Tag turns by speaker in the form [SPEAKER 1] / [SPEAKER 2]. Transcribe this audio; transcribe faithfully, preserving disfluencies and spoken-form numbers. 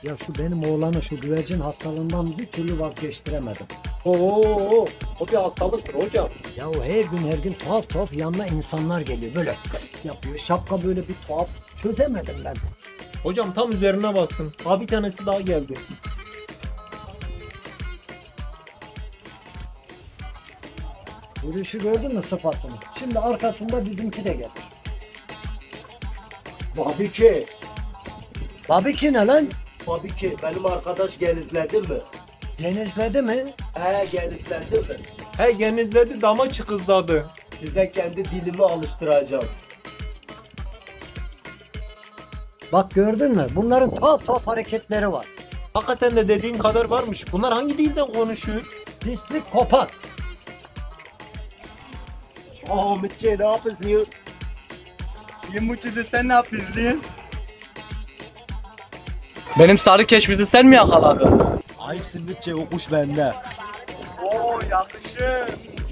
[SPEAKER 1] Ya şu benim oğlanı şu güvercin hastalığından bir türlü vazgeçtiremedim.
[SPEAKER 2] Oo, o bir hastalıktır hocam.
[SPEAKER 1] Ya o her gün her gün tuhaf tuhaf yanına insanlar geliyor böyle yapıyor. Şapka böyle bir tuhaf, çözemedim ben.
[SPEAKER 2] Hocam tam üzerine bassın. Ha bir tanesi daha geldi.
[SPEAKER 1] Yürüyüşü gördün mü sıfatını? Şimdi arkasında bizimki de gelir.
[SPEAKER 3] Tabii ki.
[SPEAKER 1] Tabii ki ne lan?
[SPEAKER 3] Tabii ki. Benim arkadaş genizledi mi?
[SPEAKER 1] Denizledi mi?
[SPEAKER 3] He genizledi mi?
[SPEAKER 2] He genizledi dama çıkızladı.
[SPEAKER 3] Size kendi dilimi alıştıracağım.
[SPEAKER 1] Bak gördün mü? Bunların tuhaf tuhaf hareketleri var.
[SPEAKER 2] Hakikaten de dediğin kadar varmış. Bunlar hangi dilden konuşuyor?
[SPEAKER 1] Pislik kopak.
[SPEAKER 3] Aa Mitçe ne yapıyorsun?
[SPEAKER 4] Yumurtacı sen ne yapıyorsun? Benim sarı keşmizi sen mi yakaladın?
[SPEAKER 3] Ayıpsın Mitçe o kuş bende.
[SPEAKER 4] Oo yakışır.